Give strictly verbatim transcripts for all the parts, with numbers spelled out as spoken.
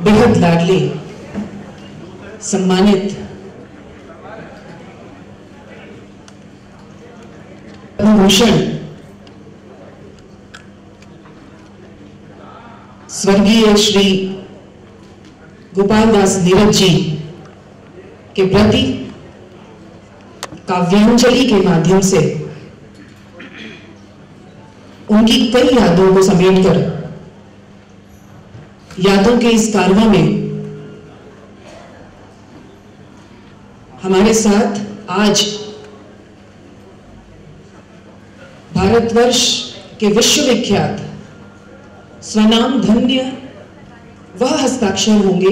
बेहद लाडले सम्मानित भूषण स्वर्गीय श्री गोपाल दास नीरज जी के प्रति काव्यांजलि के माध्यम से उनकी कई यादों को समेटकर यादों के इस कारवां में हमारे साथ आज भारतवर्ष के विश्वविख्यात स्वनाम धन्य वह हस्ताक्षर होंगे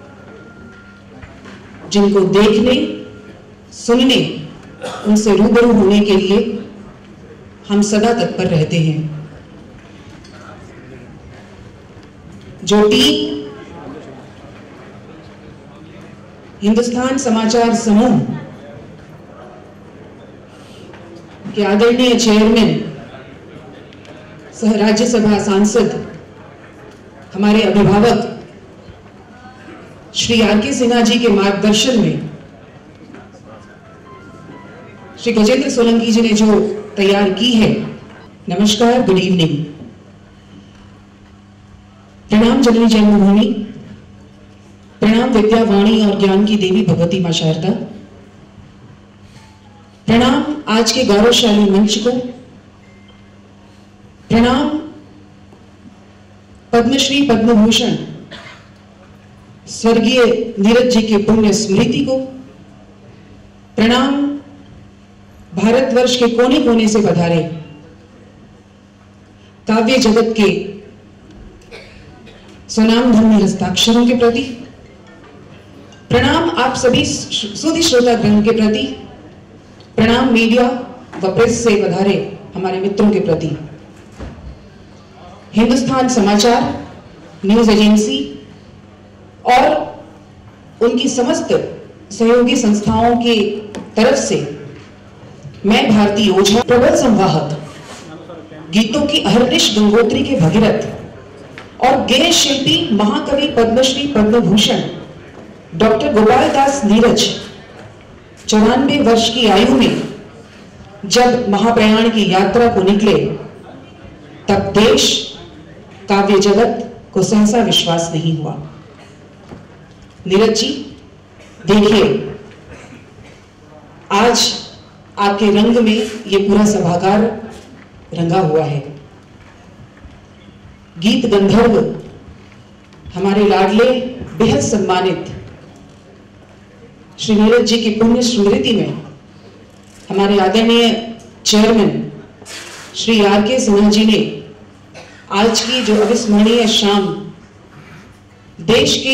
जिनको देखने, सुनने, उनसे रूबरू होने के लिए हम सदा तत्पर रहते हैं। जो टीम हिंदुस्तान समाचार समूह के आदरणीय चेयरमैन सह राज्यसभा सांसद हमारे अभिभावक श्री आर के सिन्हा जी के मार्गदर्शन में श्री गजेंद्र सोलंकी जी ने जो तैयार की है। नमस्कार, गुड इवनिंग। प्रणाम जननी जन्मभूमि, प्रणाम विद्या वाणी और ज्ञान की देवी भगवती मां शारदा, प्रणाम आज के गौरवशाली मंच को, प्रणाम पद्मश्री पद्मभूषण स्वर्गीय नीरज जी के पुण्य स्मृति को, प्रणाम भारतवर्ष के कोने कोने से पधारे काव्य जगत के स्वनामधन्य हस्ताक्षरों के प्रति, प्रणाम आप सभी सुधी श्रोतागण के प्रति, प्रणाम मीडिया व प्रेस से पधारे हमारे मित्रों के प्रति। हिंदुस्तान समाचार न्यूज एजेंसी और उनकी समस्त सहयोगी संस्थाओं की तरफ से मैं भारती ओझा, प्रबल संवाहक, गीतों की अहर्निश गंगोत्री के भगीरथ और गेय शिल्पी महाकवि पद्मश्री पद्मभूषण डॉक्टर गोपाल दास नीरज चौरानवे वर्ष की आयु में जब महाप्रयाण की यात्रा को निकले तब देश, काव्य जगत को सहसा विश्वास नहीं हुआ। नीरज जी, देखिए आज आपके रंग में ये पूरा सभागार रंगा हुआ है। गीत गंधर्व हमारे लाडले बेहद सम्मानित श्री नीरज जी की पुण्य स्मृति में हमारे आदरणीय चेयरमैन श्री आर के सिन्हा जी ने आज की जो अविस्मरणीय शाम देश के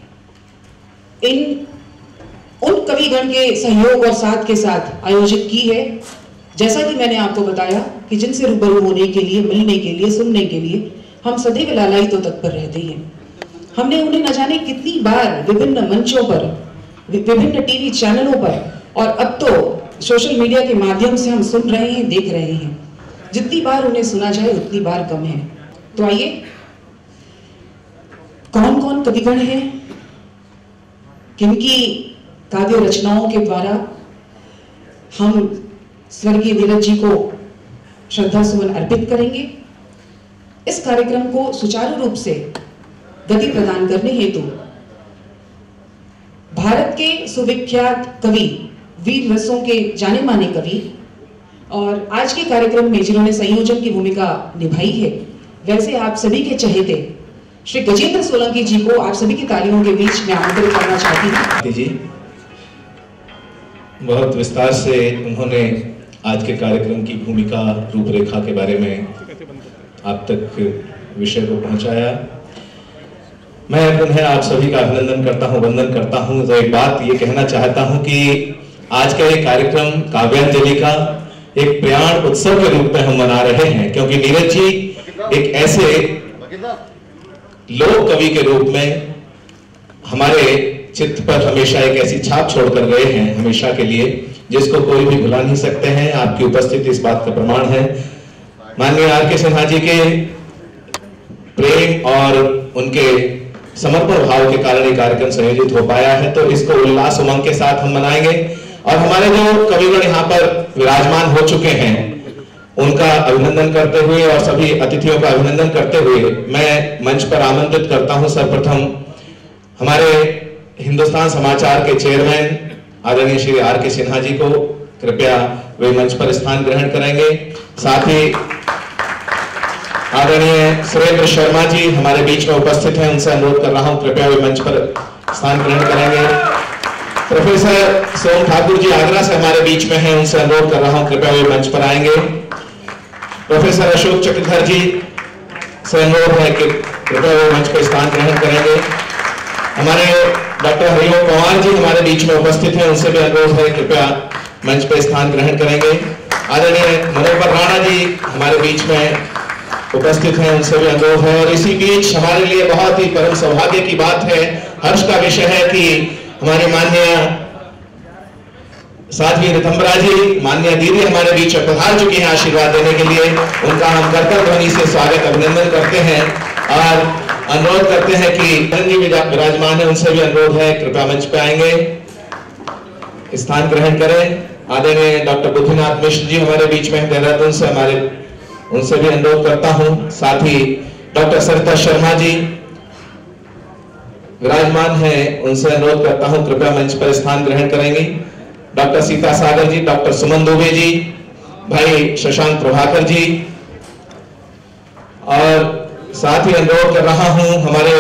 इन उन कविगण के सहयोग और साथ के साथ आयोजित की है। जैसा कि मैंने आपको बताया कि जिनसे रूबरू होने के लिए, मिलने के लिए, सुनने के लिए हम सदैव लालायित तो तत्पर रहते हैं। हमने उन्हें न जाने कितनी बार विभिन्न मंचों पर, विभिन्न टीवी चैनलों पर और अब तो सोशल मीडिया के माध्यम से हम सुन रहे हैं, देख रहे हैं। जितनी बार उन्हें सुना जाए उतनी बार कम है। तो आइए, कौन कौन कविगण हैं, किनकी काव्य रचनाओं के द्वारा हम स्वर्गीय नीरज जी को श्रद्धा सुमन अर्पित करेंगे। इस कार्यक्रम को सुचारू रूप से गति प्रदान करने हेतु भारत के सुविख्यात कवि, वीर रसों के जाने माने कवि और आज के कार्यक्रम में जिन्होंने संयोजन की भूमिका निभाई है, वैसे आप सभी के चहेते श्री गजेंद्र सोलंकी जी को आप सभी की तालियों के बीच में आमंत्रित करना चाहती हूँ। जी, बहुत विस्तार से उन्होंने आज के कार्यक्रम की भूमिका, रूपरेखा के बारे में आप तक विषय को पहुंचाया। मैं पुनः आप सभी का अभिनंदन करता हूं, वंदन करता हूं। तो एक बात ये कहना चाहता हूं कि आज का ये कार्यक्रम काव्यांजलि का एक प्रयाण उत्सव के रूप में हम मना रहे हैं, क्योंकि नीरज जी एक ऐसे लोक कवि के रूप में हमारे चित्त पर हमेशा एक ऐसी छाप छोड़कर गए हैं, हमेशा के लिए, जिसको कोई भी भुला नहीं सकते हैं। आपकी उपस्थिति इस बात का प्रमाण है। माननीय आर के सिन्हा जी के प्रेम और उनके समर्पण भाव के कारण ये कार्यक्रम संयोजित हो पाया है। तो इसको उल्लास उमंग के साथ हम मनाएंगे और हमारे जो कविगण यहाँ पर विराजमान हो चुके हैं उनका अभिनंदन करते हुए और सभी अतिथियों का अभिनंदन करते हुए मैं मंच पर आमंत्रित करता हूं सर्वप्रथम हमारे हिंदुस्तान समाचार के चेयरमैन आदरणीय श्री आर के सिन्हा जी को। कृपया वे मंच पर स्थान ग्रहण करेंगे। साथ ही आदरणीय सुरेंद्र शर्मा जी हमारे बीच में उपस्थित हैं, उनसे अनुरोध कर रहा हूं कृपया वे मंच पर स्थान ग्रहण करेंगे। प्रोफेसर सोम ठाकुर जी आगरा से हमारे बीच में हैं, उनसे अनुरोध कर रहा हूं कृपया वे मंच पर आएंगे। प्रोफेसर अशोक चक्रधर जी से अनुरोध है कि कृपया वे मंच पर स्थान ग्रहण करेंगे। हमारे डॉक्टर हरिओम पवार जी हमारे बीच में उपस्थित हैं, उनसे भी अनुरोध है कृपया मंच पर स्थान ग्रहण करेंगे। आदरणीय मनोहर राणा जी हमारे बीच में उपस्थित हैं, उनसे भी अनुरोध है। और इसी बीच हमारे लिए बहुत ही परम सौभाग्य की बात है, हर्ष का विषय है कि हमारे माननीय साध्वी ऋतंबरा जी, माननीय दीदी हमारे बीच में पधार चुकी हैं आशीर्वाद देने के लिए। उनका हम करतल ध्वनि से स्वागत अभिनंदन करते हैं और अनुरोध करते हैं कि जी विराजमान है, उनसे भी अनुरोध है कृपया मंच पे आएंगे, स्थान ग्रहण करें। आदरणीय डॉक्टर बुद्धिनाथ मिश्र जी हमारे बीच में देहरादून से, हमारे उनसे भी अनुरोध करता हूं। साथ ही डॉक्टर सरिता शर्मा जी विराजमान है, उनसे अनुरोध करता हूं कृपया मंच पर स्थान ग्रहण करेंगे। डॉक्टर सीता सागर जी, डॉक्टर सुमन दुबे जी, भाई शशांक प्रभाकर जी और साथ ही अनुरोध कर रहा हूं हमारे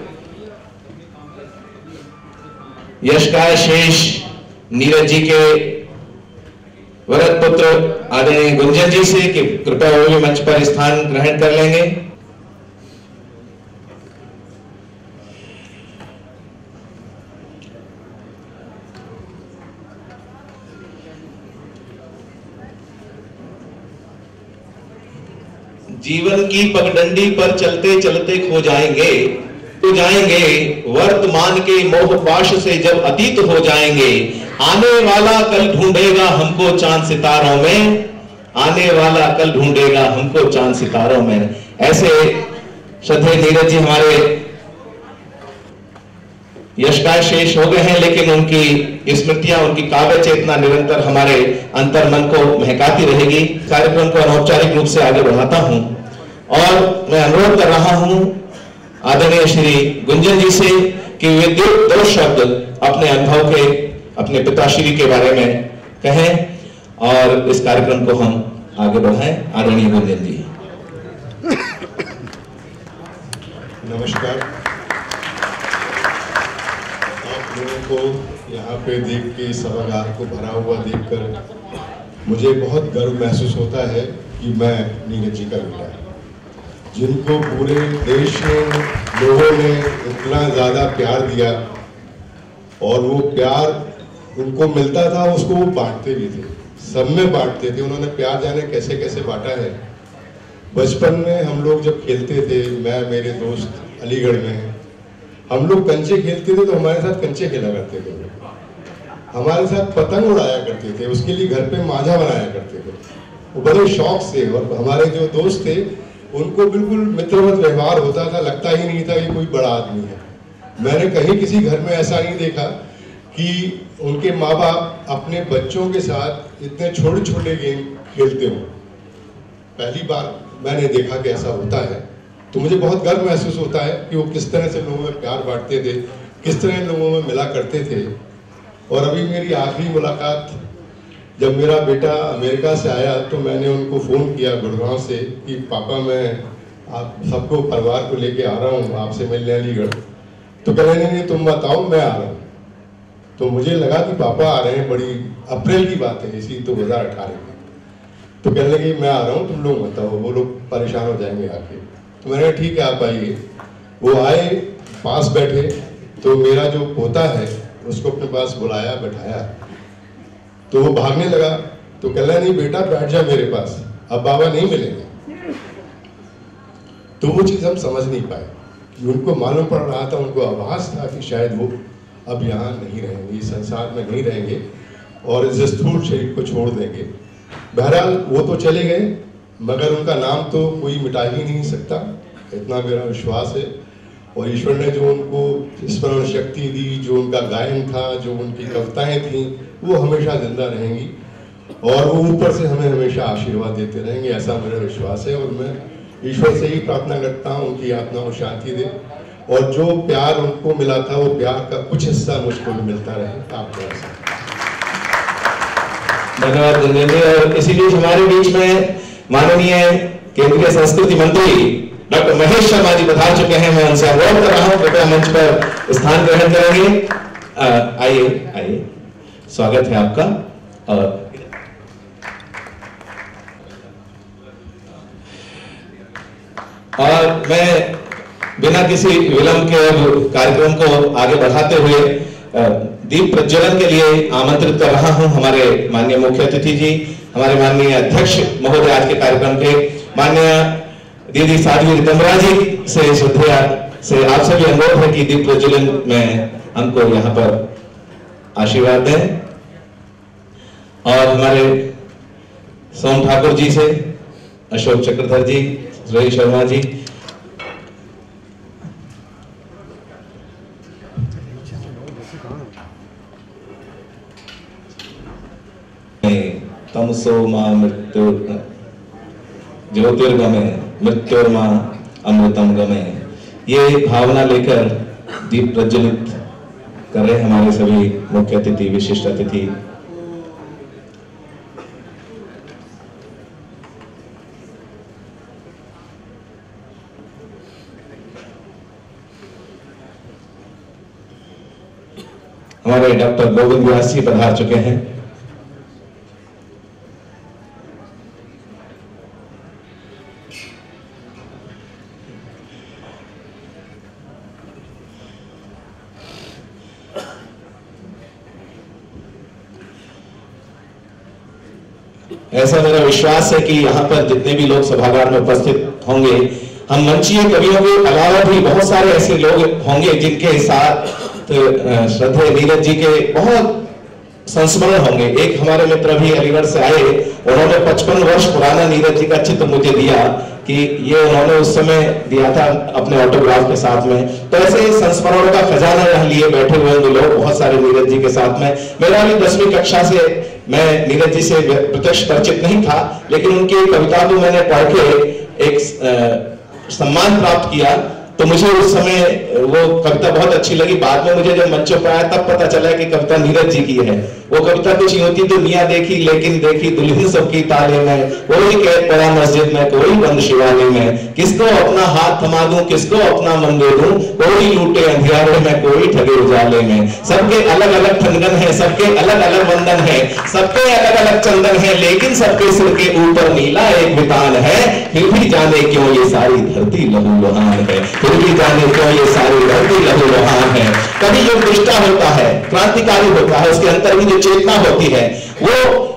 यशकाय शेष नीरज जी के वरद पुत्र आदरणीय गुंजन जी से कि कृपया वो भी मंच पर स्थान ग्रहण कर लेंगे। जीवन की पगडंडी पर चलते चलते खो जाएंगे, तो जाएंगे वर्तमान के मोह पाश से जब अतीत हो जाएंगे। आने वाला कल ढूंढेगा हमको चांद सितारों में, आने वाला कल ढूंढेगा हमको चांद सितारों में। ऐसे श्रद्धेय नीरज जी हमारे यशकाय शेष हो गए हैं, लेकिन उनकी स्मृतियां, उनकी काव्य चेतना निरंतर हमारे अंतर मन को महकाती रहेगी। कार्यक्रम को अनौपचारिक रूप से आगे बढ़ाता हूं और मैं अनुरोध कर रहा हूं आदरणीय श्री गुंजन जी से कि वे दो शब्द अपने अनुभव के, अपने पिताश्री के बारे में कहें और इस कार्यक्रम को हम आगे बढ़ाएं। आदरणीय गुंजन जी। नमस्कार। आप लोगों को यहाँ पे देख के, सभागार को भरा हुआ देखकर मुझे बहुत गर्व महसूस होता है कि मैं नीरज जी का बेटा, जिनको पूरे देश में लोगों ने इतना ज़्यादा प्यार दिया और वो प्यार उनको मिलता था, उसको वो बांटते भी थे, सब में बांटते थे। उन्होंने प्यार जाने कैसे कैसे बांटा है। बचपन में हम लोग जब खेलते थे, मैं मेरे दोस्त अलीगढ़ में, हम लोग कंचे खेलते थे तो हमारे साथ कंचे खेला करते थे, हमारे साथ पतंग उड़ाया करते थे, उसके लिए घर पे मांझा बनाया करते थे, वो बड़े शौक से। और हमारे जो दोस्त थे उनको बिल्कुल मित्रवत व्यवहार होता था, लगता ही नहीं था कि कोई बड़ा आदमी है। मैंने कहीं किसी घर में ऐसा नहीं देखा कि उनके माँ बाप अपने बच्चों के साथ इतने छोटे छोटे गेम खेलते हो। पहली बार मैंने देखा कि ऐसा होता है, तो मुझे बहुत गर्व महसूस होता है कि वो किस तरह से लोगों में प्यार बांटते थे, किस तरह लोगों में मिला करते थे। और अभी मेरी आखिरी मुलाकात जब मेरा बेटा अमेरिका से आया तो मैंने उनको फ़ोन किया गुड़गांव से कि पापा मैं आप सबको, परिवार को लेके आ रहा हूँ आपसे मिलने अलीगढ़। तो कह रहे नहीं तुम बताओ, मैं आ रहा हूँ। तो मुझे लगा कि पापा आ रहे हैं, बड़ी अप्रैल की बात है, इसी दो हज़ार अठारह में। तो कहने लगे मैं आ रहा हूँ, तुम लोग बताओ, वो लोग परेशान हो जाएंगे आके। तो मैंने ठीक है आप आइए। वो आए, पास बैठे, तो मेरा जो पोता है उसको अपने पास बुलाया, बैठाया, तो वो भागने लगा। तो कह रहा नहीं बेटा बैठ जा मेरे पास, अब बाबा नहीं मिलेंगे। तो वो चीज़ हम समझ नहीं पाए कि उनको मालूम पड़ रहा था, उनको आभास था कि शायद वो अब यहाँ नहीं रहेंगे, इस संसार में नहीं रहेंगे और इस स्थूल शरीर को छोड़ देंगे। बहरहाल वो तो चले गए, मगर उनका नाम तो कोई मिटा ही नहीं सकता, इतना मेरा विश्वास है। और ईश्वर ने जो उनको स्मरण शक्ति दी, जो उनका गायन था, जो उनकी कविताएं थी, वो हमेशा जिंदा रहेंगी और वो ऊपर से हमें हमेशा आशीर्वाद देते रहेंगे, ऐसा मेरा विश्वास है। और मैं ईश्वर से ही प्रार्थना करता हूँ उनकी आत्मा को शांति दे और जो प्यार उनको मिला था वो प्यार का कुछ हिस्सा मुझको भी मिलता रहे। आपको ऐसा धन्यवाद रंजन जी। और इसी बीच हमारे बीच में माननीय केंद्रीय संस्कृति मंत्री डॉक्टर महेश शर्मा जी पधार चुके हैं। मैं उनसे अनुरोध कर रहा हूं कृपया मंच पर स्थान ग्रहण करेंगे। आइए आइए, स्वागत है आपका। और और मैं बिना किसी विलंब के कार्यक्रम को आगे बढ़ाते हुए दीप प्रज्वलन के लिए आमंत्रित कर रहा हूं हमारे माननीय मुख्य अतिथि जी, हमारे माननीय अध्यक्ष महोदय आज के कार्यक्रम के, माननीय दीदी साध्वी रितंबरा जी से श्रद्धा से आप सभी अनुरोध है कि दीप प्रज्वलन में हमको यहाँ पर आशीर्वाद दें। और हमारे सोम ठाकुर जी से अशोक चक्रधर जी, रवि शर्मा जी, तमसो मां मृत्यु ज्योतिर्गमे मृत्युर्मा अमृतम गमे, ये भावना लेकर दीप प्रज्वलित कर रहे हमारे सभी मुख्य अतिथि, विशिष्ट अतिथि। हमारे डॉक्टर गोविंद व्यास जी पधार चुके हैं। ऐसा मेरा विश्वास है कि यहाँ पर जितने भी लोग सभागार में उपस्थित होंगे, हम मंचीय कवियों के अलावा भी बहुत सारे ऐसे लोग होंगे जिनके साथ श्रद्धेय नीरज जी के बहुत संस्मरण होंगे। एक हमारे मित्र भी अलीगढ़ से आए, उन्होंने पचपन वर्ष पुराना नीरज जी का चित्र मुझे दिया कि ये उन्होंने उस समय दिया था अपने ऑटोग्राफ के साथ में। तो ऐसे संस्मरणों का खजाना यहाँ लिए बैठे हुए होंगे लोग बहुत सारे नीरज जी के साथ में। मेरा भी दसवीं कक्षा से मैं नीरज जी से प्रत्यक्ष परिचित नहीं था, लेकिन उनकी कविता को मैंने पढ़ के एक सम्मान प्राप्त किया, तो मुझे उस समय वो कविता बहुत अच्छी लगी। बाद में मुझे जब मंचों पर आया तब पता चला कि कविता नीरज जी की है। वो कविता कुछ यूं थी, दुनिया देखी लेकिन देखी दुल्हन सबकी ताले में, कोई कैद पड़ा मस्जिद में कोई बंद शिवालय में, किसको अपना हाथ थमा दूं किसको अपना मन दे दूं, कोई लूटे अंधियारे में कोई ठगे उजाले में। सबके अलग अलग ठनगन है, सबके अलग अलग वंदन है, सबके अलग अलग चंदन है, लेकिन सबके सिर के ऊपर नीला एक वितान है। फिर भी जाने क्यों ये सारी धरती लहू लुहान है, फिर भी जाने क्यों ये सारी धरती लहू लुहान है। कभी जो निष्ठा होता है, क्रांतिकारी होता है, उसके अंतर में जो चेतना होती है, वो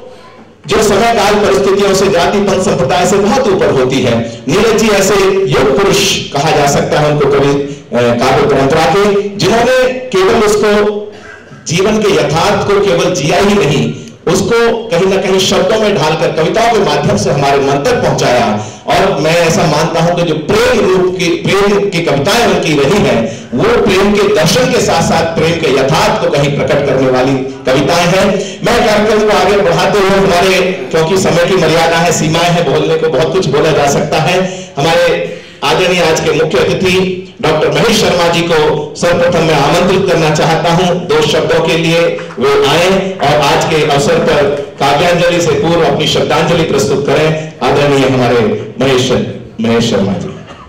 जो समय काल परिस्थितियों से, जाति पंथ संप्रदाय से बहुत ऊपर होती है। नीरज जी ऐसे योग पुरुष कहा जा सकता है उनको कवि काव्य परंपरा के, जिन्होंने केवल उसको जीवन के यथार्थ को केवल जिया ही नहीं, उसको कहीं ना कहीं शब्दों में ढालकर कविताओं के माध्यम से हमारे मन तक पहुंचाया। और मैं ऐसा मानता हूं कि जो प्रेम रूप की प्रेम की कविताएं उनकी रही हैं, वो प्रेम के दर्शन के साथ साथ प्रेम के यथार्थ को कहीं प्रकट करने वाली कविताएं हैं। मैं कार्यक्रम को आगे बढ़ाते हुए, हमारे क्योंकि समय की मर्यादा है, सीमाएं हैं, बोलने को बहुत कुछ बोला जा सकता है, हमारे आदरणीय आज के मुख्य अतिथि डॉक्टर महेश शर्मा जी को सर्वप्रथम मैं आमंत्रित करना चाहता हूं दो शब्दों के लिए वे आए और आज के अवसर पर काव्यांजलि से पूर्व अपनी श्रद्धांजलि प्रस्तुत करें। आदरणीय हमारे महेश महेश शर्मा जी।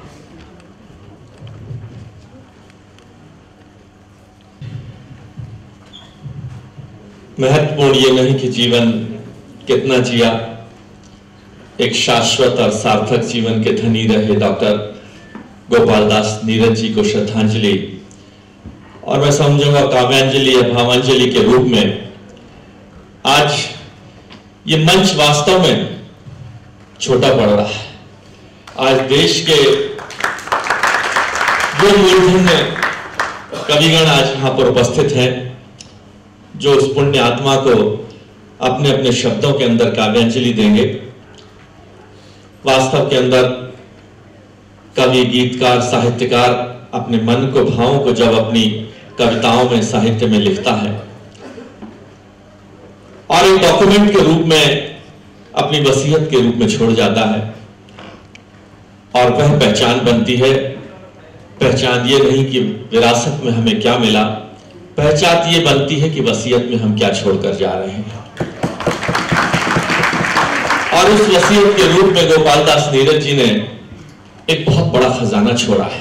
महत्वपूर्ण ये नहीं कि जीवन कितना जिया, एक शाश्वत और सार्थक जीवन के धनी रहे डॉक्टर गोपाल दास नीरज जी को श्रद्धांजलि, और मैं समझूंगा काव्यांजलि या भावांजलि के रूप में आज ये मंच वास्तव में छोटा पड़ रहा है। आज देश के जो मूर्धन्य कविगण आज यहां पर उपस्थित हैं, जो उस पुण्य आत्मा को अपने अपने शब्दों के अंदर काव्यांजलि देंगे। वास्तव के अंदर कवि, गीतकार, साहित्यकार अपने मन को, भावों को जब अपनी कविताओं में, साहित्य में लिखता है और एक डॉक्यूमेंट के रूप में, अपनी वसीयत के रूप में छोड़ जाता है, और वह पहचान बनती है। पहचान ये नहीं कि विरासत में हमें क्या मिला, पहचान ये बनती है कि वसीयत में हम क्या छोड़कर जा रहे हैं। और उस वसीयत के रूप में गोपाल दास नीरज जी ने एक बहुत बड़ा खजाना छोड़ा है।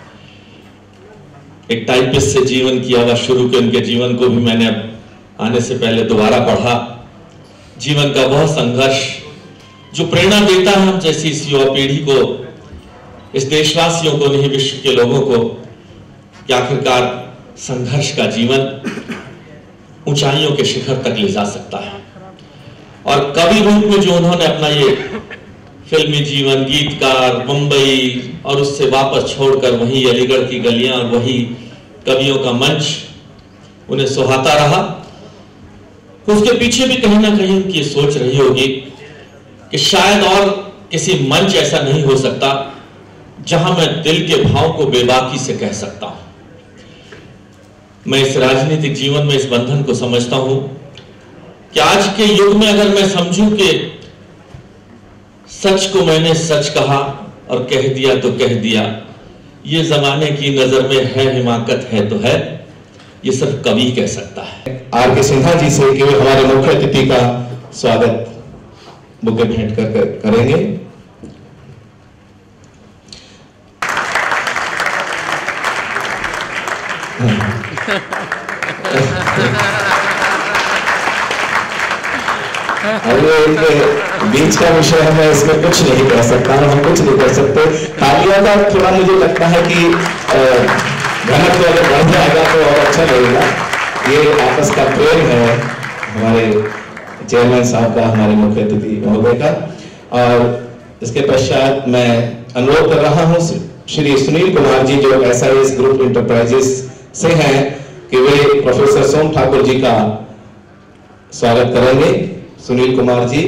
एक टाइपिस्ट से जीवन किया हुआ शुरू के उनके जीवन को भी मैंने आने से पहले दोबारा पढ़ा। जीवन का वह संघर्ष जो प्रेरणा देता है हम जैसी इस युवा पीढ़ी को, इस देशवासियों को, नहीं विश्व के लोगों को, कि आखिरकार संघर्ष का जीवन ऊंचाइयों के शिखर तक ले जा सकता है। और कवि रूप में जो उन्होंने अपना ये फिल्मी जीवन, गीतकार, मुंबई और उससे वापस छोड़कर वही अलीगढ़ की गलियां और वही कवियों का मंच उन्हें सुहाता रहा, उसके पीछे भी कहीं ना कहीं उनकी सोच रही होगी कि शायद और किसी मंच ऐसा नहीं हो सकता जहां मैं दिल के भाव को बेबाकी से कह सकता हूं। मैं इस राजनीतिक जीवन में इस बंधन को समझता हूं कि आज के युग में अगर मैं समझूं कि सच को मैंने सच कहा और कह दिया तो कह दिया, ये जमाने की नजर में है हिमाकत है तो है, ये सिर्फ कवि कह सकता है। आर के सिन्हा जी से कि वे हमारे मुख्य अतिथि का स्वागत बुके भेंट कर, कर करेंगे। अब ये बीच का विषय है, मैं इसमें कुछ नहीं कह सकता, हम कुछ नहीं कर सकते। तालियों का थोड़ा मुझे लगता है कि घनत्व अगर बढ़ जाएगा तो और अच्छा लगेगा। ये आपस का प्रेम है हमारे चेयरमैन साहब का, हमारे मुख्य अतिथि महोदय का। और इसके पश्चात मैं अनुरोध कर रहा हूँ श्री सुनील कुमार जी, जो S I S group enterprises से हैं, कि वे प्रोफेसर सोम ठाकुर जी का स्वागत करेंगे। सुनील कुमार जी,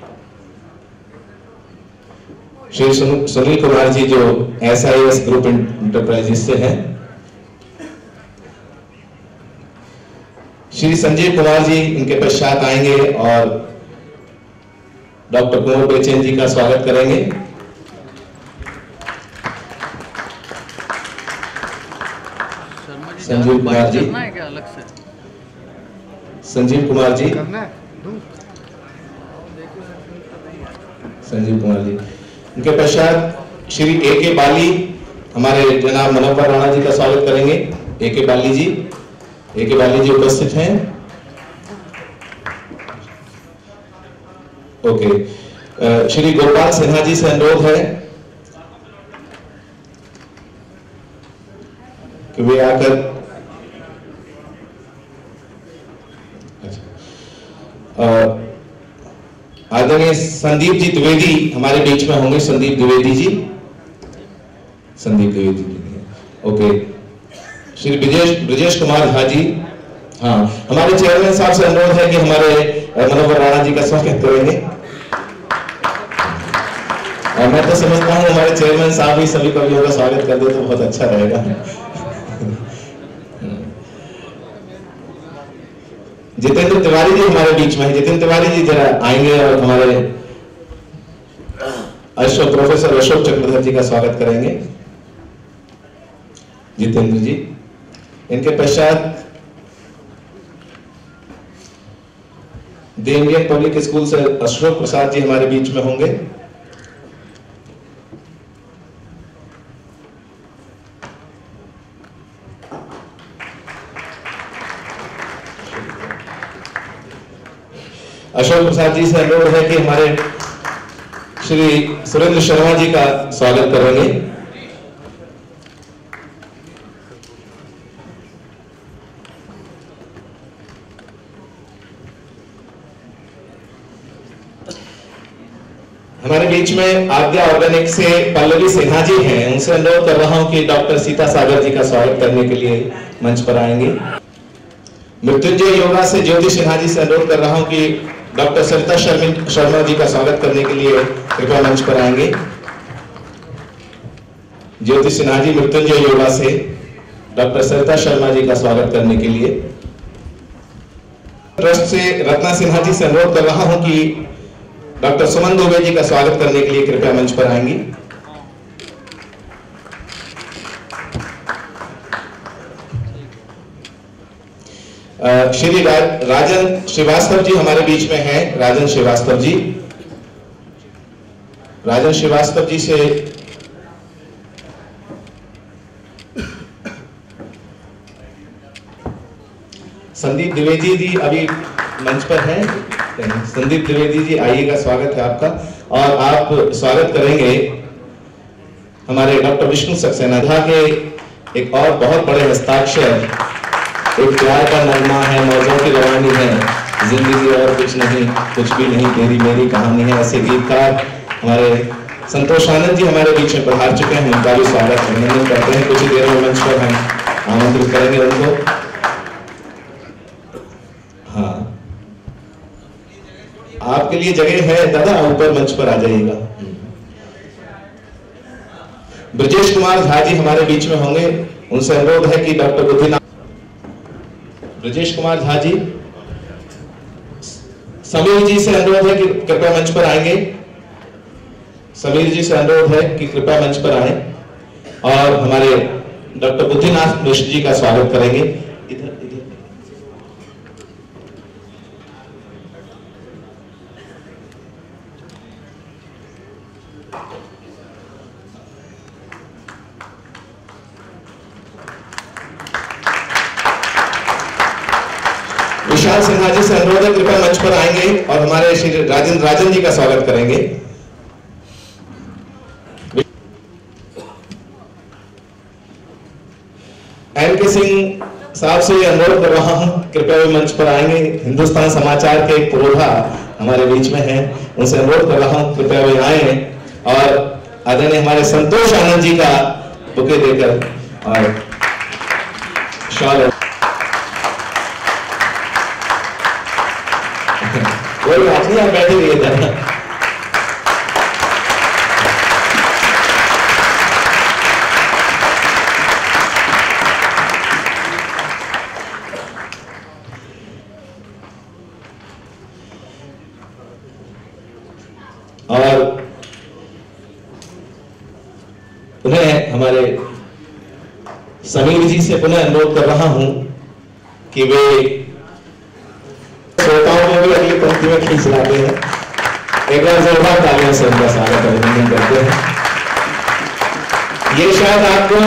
श्री सुनील कुमार जी जो S I S group enterprises से हैं। श्री संजय कुमार जी इनके पश्चात आएंगे और डॉक्टर कुंवर बेचैन जी का स्वागत करेंगे। संजीव कुमार जी, संजीव कुमार जी, संजीव कुमार जी इनके पश्चात श्री ए के बाली, हमारे जनाब मनोहर राणा जी का स्वागत करेंगे। ए के बाली जी, ए के बाली जी उपस्थित हैं। ओके, श्री गोपाल सिन्हा जी से अनुरोध है कि वे आकर आदरणीय संदीप जी द्विवेदी हमारे बीच में होंगे। संदीप द्विवेदी जी, संदीप द्विवेदी जी, ओके। श्री ब्रजेश ब्रजेश कुमार झा जी, हाँ, हमारे चेयरमैन साहब से अनुरोध है कि हमारे मनोहर राणा जी का स्वागत करेंगे। और मैं तो समझता हूँ हमारे चेयरमैन साहब ही सभी कवियों का स्वागत कर दे तो बहुत अच्छा रहेगा। जितेंद्र तिवारी जी हमारे बीच में है। जितेंद्र तिवारी जी जरा आएंगे और हमारे अशोक प्रोफेसर अशोक चक्रधर जी का स्वागत करेंगे। जितेंद्र जी, इनके पश्चात द इंडियन पब्लिक स्कूल से अशोक प्रसाद जी हमारे बीच में होंगे। अशोक प्रसाद जी से अनुरोध है कि हमारे श्री सुरेंद्र शर्मा जी का स्वागत करेंगे। हमारे बीच में आद्या ऑर्गेनिक से पल्लवी सिन्हा जी हैं, उनसे अनुरोध कर रहा हूं कि डॉक्टर सीता सागर जी का स्वागत करने के लिए मंच पर आएंगे। मृत्युंजय योगा से ज्योति सिन्हा जी से अनुरोध कर रहा हूं कि डॉक्टर सरिता शर्मा जी का स्वागत करने के लिए कृपया मंच पर आएंगे। ज्योति सिन्हा जी मृत्युंजय योगा से डॉक्टर सरिता शर्मा जी का स्वागत करने के लिए। ट्रस्ट से रत्ना सिन्हा जी से अनुरोध कर रहा हूं कि डॉक्टर सुमन दुबे जी का स्वागत करने के लिए कृपया मंच पर आएंगी। श्री राजन श्रीवास्तव जी हमारे बीच में हैं। राजन श्रीवास्तव जी राजन श्रीवास्तव जी से संदीप द्विवेदी जी अभी मंच पर हैं। संदीप द्विवेदी जी आइएगा, स्वागत है आपका। और आप स्वागत करेंगे हमारे डॉक्टर विष्णु सक्सेना के एक और बहुत बड़े हस्ताक्षर, एक प्यार का नगमा है, मौजों की रवानी है, जिंदगी और कुछ नहीं, कुछ भी नहीं, तेरी मेरी कहानी है, ऐसे गीतकार हमारे संतोष आनंद जी हमारे बीच में पधार चुके हैं। उनका भी स्वागत अभिनंदन करते हैं। कुछ ही देर में मंच पर हम आमंत्रित करेंगे उनको। हाँ, आपके लिए जगह है दादा, ऊपर मंच पर आ जाइएगा। ब्रजेश कुमार झा जी हमारे बीच में होंगे। उनसे अनुरोध है कि डॉक्टर बुद्धिनाथ ब्रजेश कुमार झा जी, समीर जी से अनुरोध है कि कृपया मंच पर आएंगे। समीर जी से अनुरोध है कि कृपया मंच पर आए और हमारे डॉक्टर बुद्धिनाथ मिश्र जी का स्वागत करेंगे। इधर इधर विशाल सिन्हा जी से अनुरोध है कृपया मंच पर आएंगे और हमारे श्री राजेंद्र राजन जी का स्वागत करेंगे। एन के सिंह साहब से अनुरोध कर रहा हूं कृपया वे मंच पर आएंगे। हिंदुस्तान समाचार के एक पुरोधा हमारे बीच में हैं। उनसे अनुरोध कर रहा हूं कृपया वे आए और आदरणीय हमारे संतोष आनंद जी का बुके देकर और शॉल कोई बात नहीं, आप बैठे रहिए इधर। और पुनः हमारे समीर जी से पुनः अनुरोध कर रहा हूं कि वे श्रोताओं में भी अगली पंक्ति में खींच लाते हैं। एक बार जोरदार तालियों से उनका स्वागत अभिनंदन करते हैं। ये शायद आपको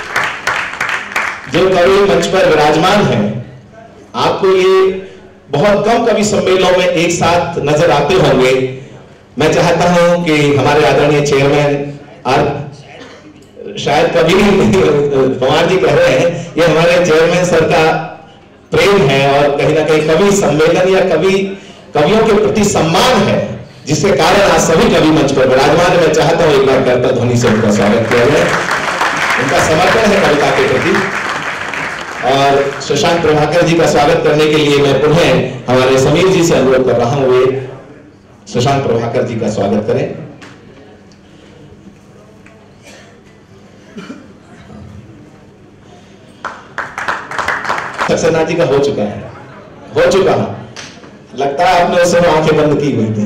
जो कवि मंच पर विराजमान है, आपको ये बहुत कम कवि सम्मेलनों में एक साथ नजर आते होंगे। मैं चाहता हूं कि हमारे आदरणीय चेयरमैन और शायद कभी पवार जी कह रहे हैं, ये हमारे चेयरमैन सर का प्रेम है और कहीं ना कहीं कवि सम्मेलन या कवि कवियों के प्रति सम्मान है, जिसके कारण आज सभी कवि मंच पर विराजमान है। मैं चाहता हूं एक बार करता ध्वनि से उनका स्वागत किया जाए। उनका समर्पण है कविता के प्रति। और शशांक प्रभाकर जी का स्वागत करने के लिए मैं पुनः हमारे समीर जी से अनुरोध कर रहा हूं, वे शशांक प्रभाकर जी का स्वागत करें। सक्सेना जी का हो चुका है, हो चुका है। लगता है आपने उस समय आंखें बंद की हुई थी।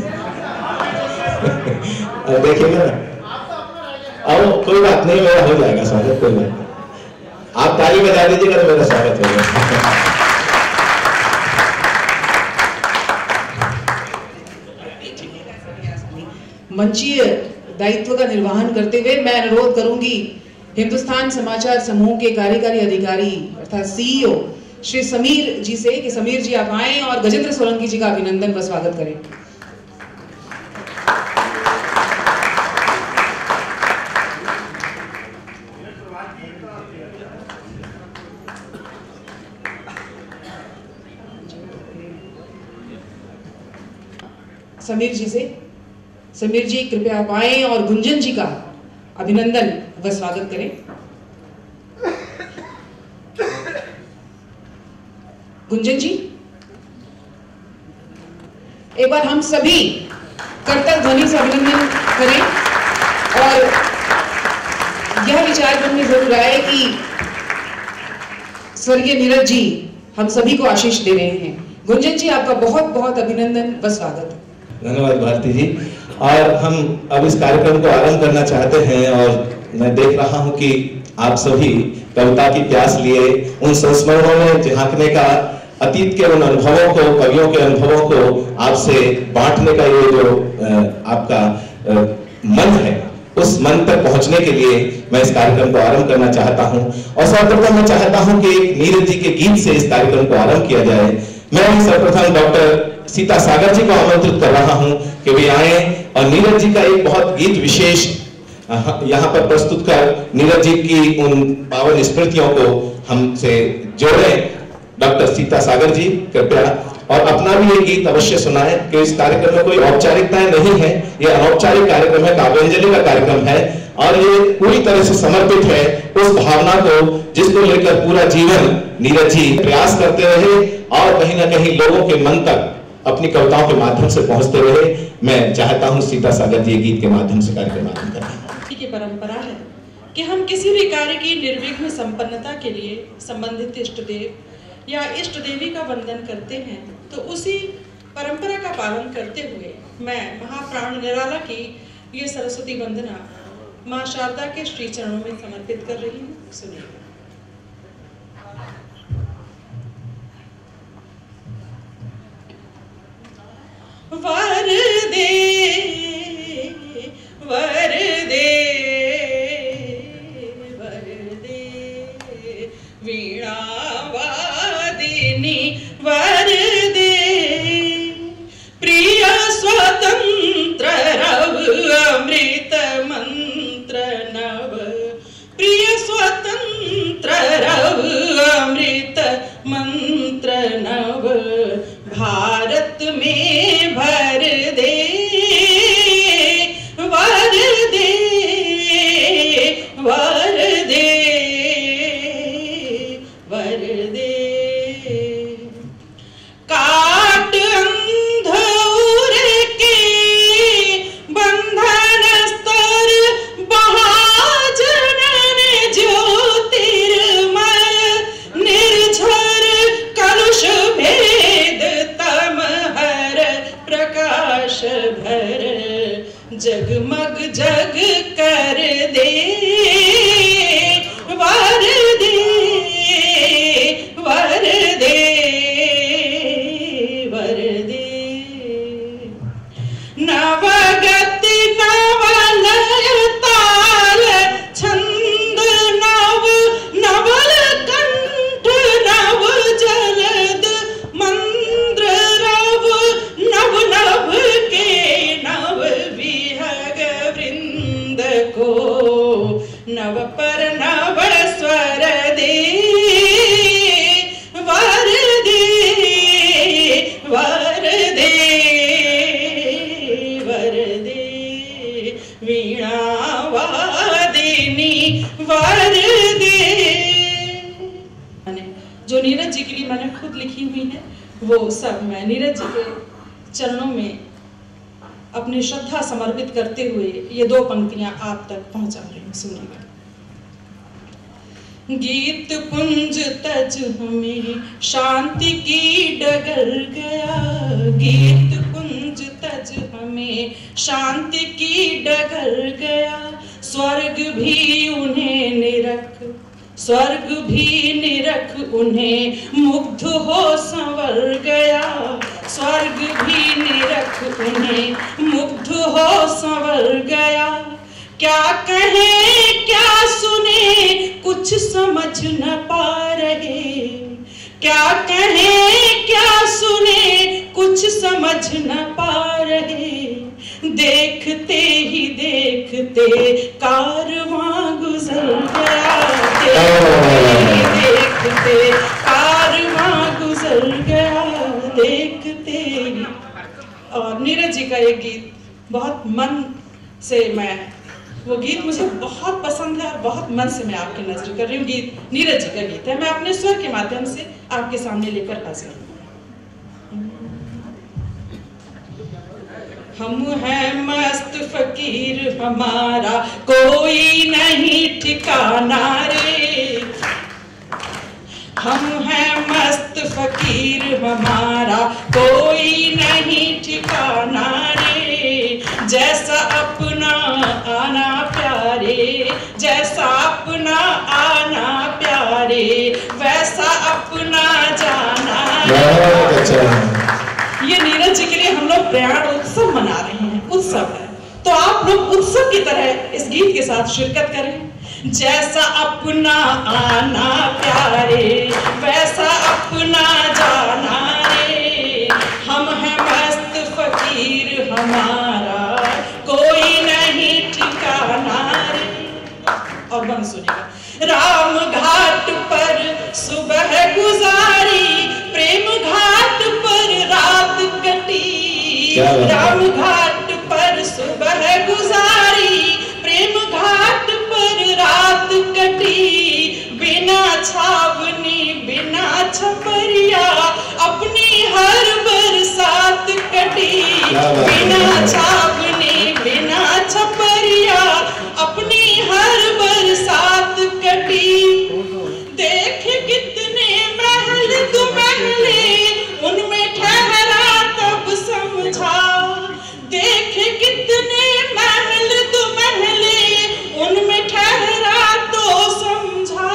देखिएगा ना, अब कोई बात नहीं, मेरा हो जाएगा स्वागत, कोई बात नहीं। आप ताली बजा दीजिएगा तो मेरा स्वागत होगा। मंचीय दायित्व का निर्वहन करते हुए मैं अनुरोध करूंगी हिंदुस्तान समाचार समूह के कार्यकारी अधिकारी अर्थात सीईओ श्री समीर जी से कि समीर जी आप आए और गजेंद्र सोलंकी जी का अभिनंदन व स्वागत करें। समीर जी से समीर जी कृपया आप आए और गुंजन जी का अभिनंदन व स्वागत करें। गुंजन जी, एक बार हम सभी करतल ध्वनि से अभिनंदन करें और यह विचार मन में जरूर आया कि स्वर्गीय नीरज जी हम सभी को आशीष दे रहे हैं। गुंजन जी, आपका बहुत बहुत अभिनंदन व स्वागत। धन्यवाद भारती जी। और हम अब इस कार्यक्रम को आरंभ करना चाहते हैं और मैं देख रहा हूं कि आप सभी कविता की प्यास लिए उन संस्मरणों में झांकने का, अतीत के उन अनुभवों को, कवियों के अनुभवों को आपसे बांटने का ये जो आपका मन है, उस मन तक पहुंचने के लिए मैं इस कार्यक्रम को आरंभ करना चाहता हूं। और सर्वप्रथम मैं चाहता हूं कि नीरज जी के गीत से इस कार्यक्रम को आरंभ किया जाए। मैं सर्वप्रथम डॉक्टर सीता सागर जी को आमंत्रित कर रहा हूं कि वे आए और नीरज जी का एक बहुत गीत विशेष यहाँ पर प्रस्तुत कर नीरज जी की उन पावन स्मृतियों को हमसे जोड़ें। डॉक्टर सीता सागर जी कृपया, और अपना भी ये गीत अवश्य सुनाएं कि इस कार्यक्रम में कोई औपचारिकताएं नहीं है, ये अनौपचारिक कार्यक्रम है, काव्यांजलि का कार्यक्रम है और ये पूरी तरह से समर्पित है उस भावना को जिसको लेकर पूरा जीवन नीरज जी प्रयास करते रहे और कहीं ना कहीं लोगों के मन तक अपनी कविताओं के माध्यम से पहुंचते रहे। मैं चाहता हूं सीता सागर जी गीत के माध्यम से कार्यक्रम आरंभ करें। की परंपरा है कि हम किसी भी कार्य की निर्विघ्न संपन्नता के लिए संबंधित इष्ट देव या इष्ट देवी का वंदन करते हैं, तो उसी परंपरा का पालन करते हुए मैं महाप्राण निराला की ये सरस्वती वंदना माँ शारदा के श्री चरणों में समर्पित कर रही हूँ। सुनिए। वर दे वर दे वर दे वीणा वादिनी वर दे प्रिय स्वतंत्र रव अमृत मंत्र नव प्रिय स्वतंत्र रव अमृत मंत्र नव भारत में भर दे वर दे वर दे वर दे काट अंधूर के बंधन स्तर महाजनन ज्योतिर्मय निर्झर कलुष भेद तम हर प्रकाश भर जगमग जग कर दे वर दे वर दे वर दे नवगति नवलय ताल छंद नव नवल कंठ नव जलद मंद्र रव नव नभ के नव विहग वृंद को नव पर नव स्वर दे वर दे वर दे वर दे वीणा वादिनी वर दे। जो नीरज जी के लिए मैंने खुद लिखी हुई है वो सब मैं नीरज जी के चरणों में अपनी श्रद्धा समर्पित करते हुए ये दो पंक्तियां आप तक पहुंचा रही हूं। सुनिएगा। गीत पुंज तज हमें शांति की डगर गया गीत पुंज तज हमें शांति की डगर गया स्वर्ग भी उन्हें निरख स्वर्ग भी निरख उन्हें मुग्ध हो संवर गया स्वर्ग भी निरख उन्हें मुग्ध हो संवर गया क्या कहें क्या सुने कुछ समझ न पा रहे क्या कहें क्या सुने कुछ समझ न पा रहे देखते ही देखते कारवां गुजर गया देखते ही देखते कारवां गुजर गया देखते ही। और नीरज जी का ये गीत बहुत मन से मैं वो गीत मुझे बहुत पसंद है और बहुत मन से मैं आपकी नजर कर रही हूँ। गीत नीरज जी का गीत है, मैं अपने स्वर के माध्यम से आपके सामने लेकर हाजिर हूँ। हम हैं मस्त फकीर फकीर हमारा कोई नहीं ठिकाना रे। हम हैं मस्त फकीर हमारा कोई नहीं ठिकाना रे। जैसा अपना आना प्यारे, जैसा अपना आना प्यारे, वैसा अपना जाना। ये नीरज जी के लिए हम लोग प्रयाण उत्सव मना रहे हैं, उत्सव है, तो आप लोग उत्सव की तरह इस गीत के साथ शिरकत करें। जैसा अपना आना प्यारे, वैसा अपना जाना रे। हम हैं मस्त फकीर हमारा कोई नहीं ठिकाना रे। और बन सुनिएगा। राम घाट पर सुबह गुजारी, प्रेम घाट पर रात कटी। राम घाट पर सुबह गुजारी, प्रेम घाट पर रात कटी। बिना छावनी बिना छपरिया, अपनी हर बरसात कटी। बिना छावनी बिना छपरिया, अपनी हर बरसात कटी। देख कितने महल तू महले, उनमें ठहरा तब समझा। देख कितने महल तू महले, उनमें ठहरा तो समझा।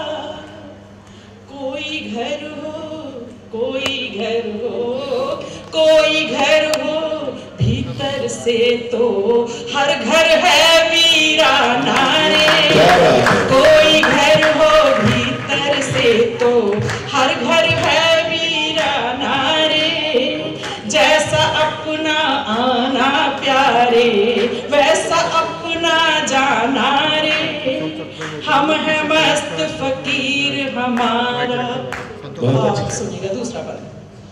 कोई घर हो कोई घर हो कोई घर हो, भीतर से तो हर घर है वीराना रे। कोई घर हो भीतर से तो हर घर है वीराना रे। जैसा अपना आना प्यारे, वैसा अपना जाना रे। हम हैं मस्त फकीर हमारा। सुनिएगा दूसरा पद।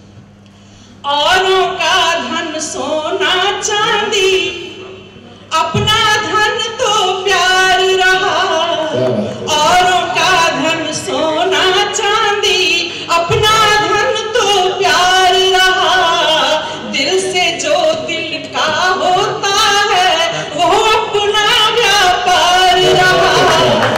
औरों का धन सोना चांदी, अपना धन तो प्यार रहा। औरों का धन सोना चांदी, अपना धन तो प्यार रहा। दिल से जो दिल का होता है, वो अपना व्यापार रहा।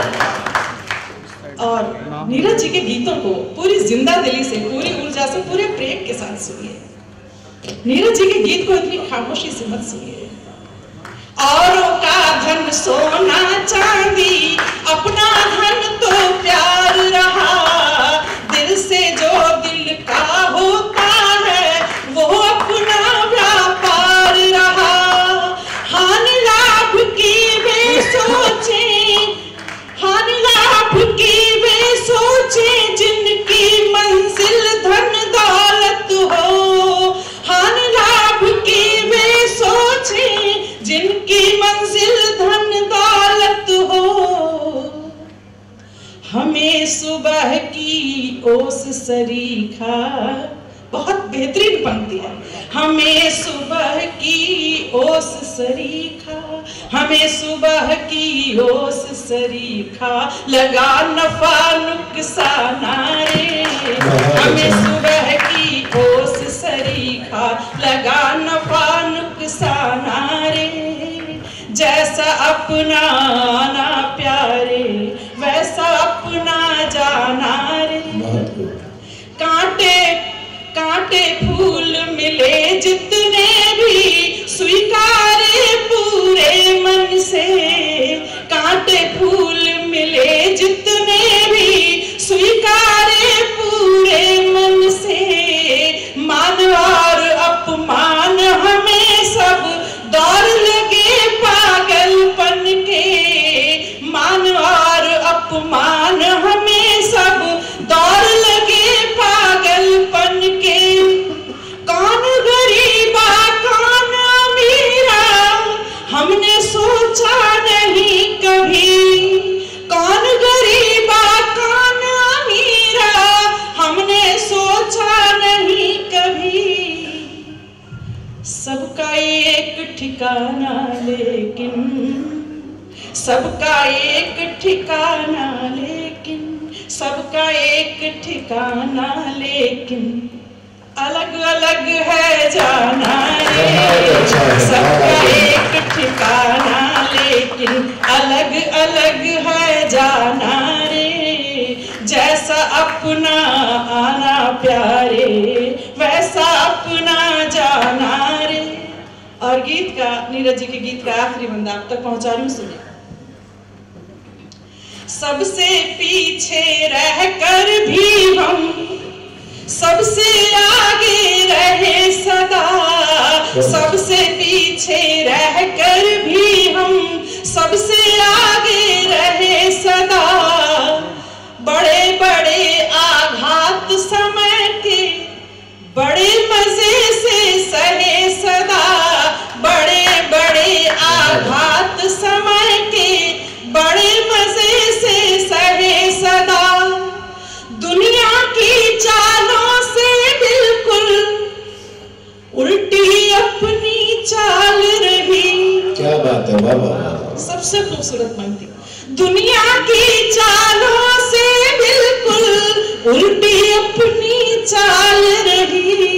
और नीरज जी के गीतों को पूरी जिंदा दिली से, पूरी ऊर्जा से, पूरे प्रेम के साथ सुनिए। नीरज जी के गीत को इतनी खामोशी से मत सुनिए। औरों का धन सोना चांदी, अपना धन तो प्यार रहा। दिल से जो दिल का होता है, वो अपना व्यापार रहा। हान लाभ की वे सोचे, हान लाभ की वे सोचे, जिनकी मंजिल धन दौलत हो। हान लाभ की वे सोचे, जिनकी मंजिल धन दौलत हो। हमें सुबह की ओस सरीखा, बहुत बेहतरीन पंक्ति है। हमें सुबह की ओस सरीखा, हमें सुबह की ओस सरीखा, लगा नफा नुकसाना रे। हमें सुबह की ओस सरीखा, लगा नफा नुकसाना रे। जैसा अपना आना प्यारे, वैसा अपना जाना रे। कांटे कांटे फूल मिले जितने भी, स्वीकारे पूरे मन से। कांटे फूल मिले जितने भी, स्वीकारे पूरे मन से। मान और अपमान हमें सब दौर लगे पागलपन के। मान और अपमान हमें सब दौर लगे पागलपन के। कौन गरीबा कौन अमीरा, हमने सोचा नहीं कभी। कौन गरीबा कौन अमीरा, हमने सोचा नहीं कभी। सबका एक ठिकाना लेकिन, सबका एक ठिकाना लेकिन, सबका एक ठिकाना लेकिन, अलग अलग है जाना रे। सबका एक ठिकाना प्यारे वैसा अपना जाना रे। और गीत का, नीरज जी के गीत का आखिरी बंदा आप तक पहुंचा रही हूं, सुनिए। सबसे पीछे रहकर भी हम सबसे आगे रहे सदा, सबसे पीछे रहकर भी हम सबसे आगे रहे सदा, बड़े बड़े आघात समय के बड़े मजे से सहे सदा, बड़े बड़े आघात समय के बड़े मजे से सहे सदा, दुनिया की चालों से बिल्कुल उल्टी अपनी चाल रही। क्या बात है, वाह वाह। सबसे खूबसूरत पंक्ति, दुनिया की चालों से बिल्कुल उल्टी अपनी चाल रही,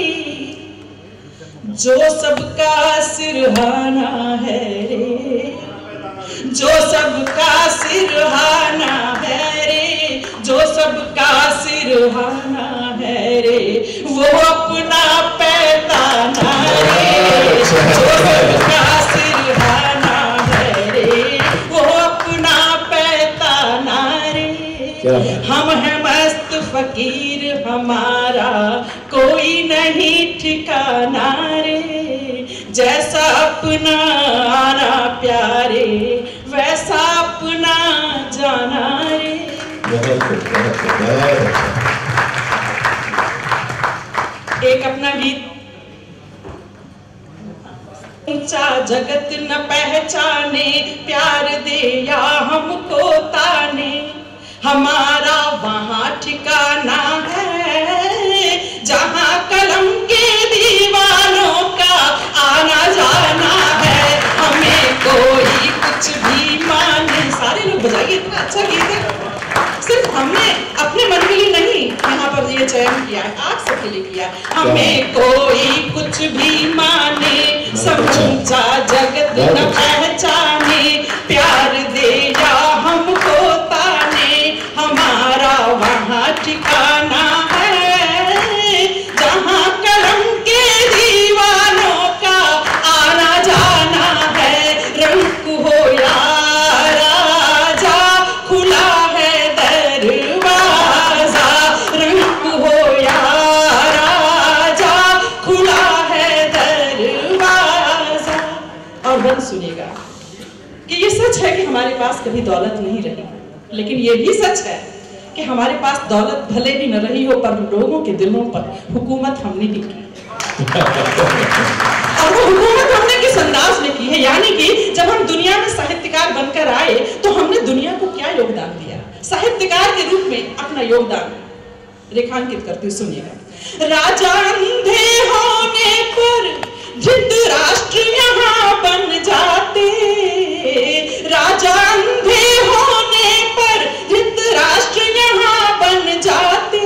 जो सबका सिरहाना है रे, जो सबका सिरहाना है रे, जो सबका सिरहाना है रे, वो अपना पैताना रे, जो सबका सिरहाना है रे, वो अपना पैताना रे। हम हैं मस्त फकीर, हमारा कोई नहीं ठिकाना रे, जैसा अपना आना प्यारे वैसा अपना जाना रे। बहुत बहुत बहुत एक अपना गीत, ऊंचा जगत न पहचाने, प्यार दे या हमको ताने, हमारा वहां ठिकाना है जहां कलम के दीवानों का आना जाना है, हमें कोई कुछ भी माने। सारे लोग बजाइए, इतना अच्छा गीत है। सिर्फ हमने अपने मन के लिए नहीं यहाँ पर ये चयन किया है, आप सबके लिए किया। हमें कोई कुछ भी माने, समूचा जगत न पहचाने, प्यार दे या हमको ताने, हमारा वहाँ ठिकाना है जहाँ कलम के दीवानों का आना जाना है। रंग हो या राजा, खुला है दरवाजा, रंग हो या राजा, खुला है दरवाजा। और बंद सुनिएगा कि ये सच है कि हमारे पास कभी दौलत नहीं रही, लेकिन ये भी सच है कि हमारे पास दौलत भले ही न रही हो, पर लोगों के दिलों पर हुकूमत हमने ही की। और वो हुकूमत हमने किस अंदाज में की है, यानी कि जब हम दुनिया में साहित्यकार बनकर आए तो हमने दुनिया को क्या योगदान दिया, साहित्यकार के रूप में अपना योगदान रेखांकित करते सुनिएगा। राजा अंधे होने पर धृतराष्ट्र यहाँ बन जाते, राजा अंधे होने पर धृतराष्ट्र यहाँ बन जाते,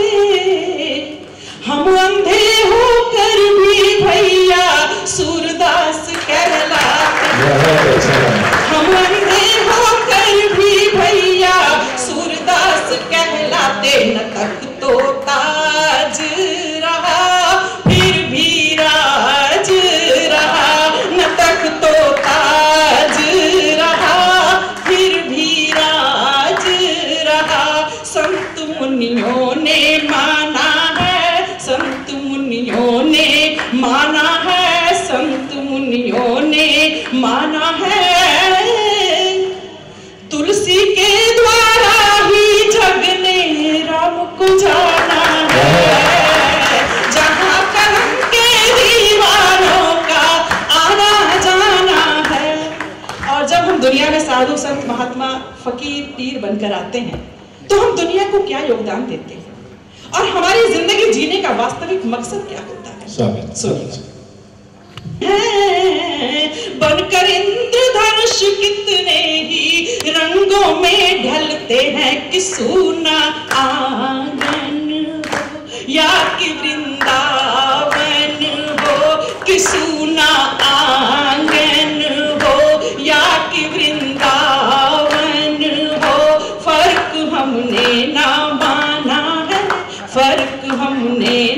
हम अंधे होकर भी भैया सूरदास कहलाते, हम अंधे होकर भी भैया सूरदास कहलाते, न तक तो ताज रहा फिर भी राज रहा, न तक तो ताज रहा फिर भी राज रहा, संत मुनियों ने माना है, संत मुनियों ने माना है, संत मुनियों ने माना है, तुलसी के द्वारा ही जग ने राम को जाना है, जहाँ कलम के दीवानों का आना जाना है। और जब हम दुनिया में साधु संत महात्मा फकीर पीर बनकर आते हैं तो हम दुनिया को क्या योगदान देते हैं और हमारी जिंदगी जीने का वास्तविक मकसद क्या होता है। सुनिए। बनकर इंद्रधनुष कितने ही रंगों में ढलते हैं, कि सूना आंगन हो या कि वृंदावन हो, कि सूना आंगन हो या कि वृंदावन हो, फर्क हमने ना माना है, फर्क हमने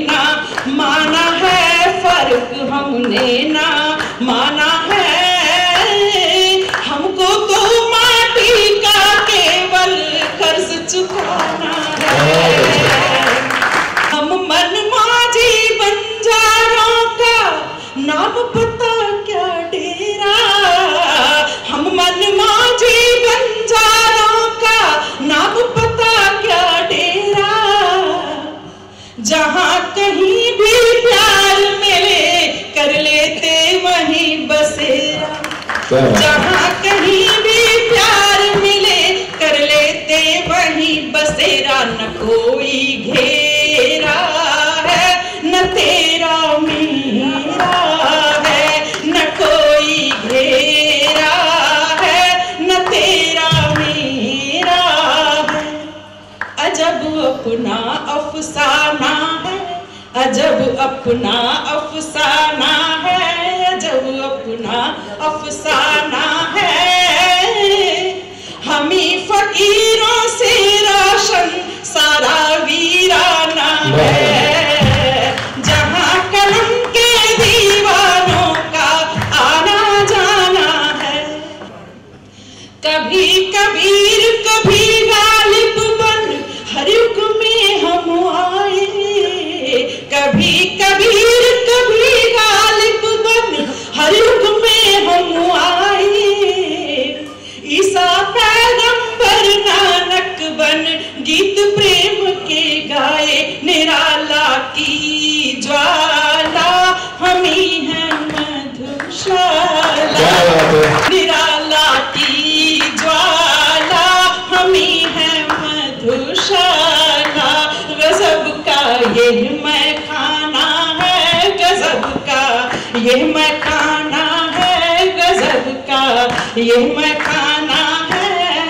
प्यार मिले कर लेते वहीं बसेरा, जहाँ कहीं भी प्यार मिले कर लेते वहीं बसेरा। न कोई घेरा है न तेरा मेरा है, न कोई घेरा है न तेरा मेरा है। अजब अपना अफसाना है, अजब अपना अफसाना है, अजब अपना अफसाना है। हमी फकीरों से रोशन सारा वीराना है, जहाँ कलम के दीवानों का आना जाना है। कभी कबीर कभी गालिब बन हर युग में हम आए, कभी कबीर कभी गालिब बन हर युग में हम आए। ईसा पैगंबर नानक बन गीत प्रेम के गाए, निराला की ज्वाला हमी है मधुशाला, निराला की ज्वाला हमी है मधुशाला। गजब का ये मैं खाना है, गजब का ये मैं खाना है, गजब का ये मैं खाना है।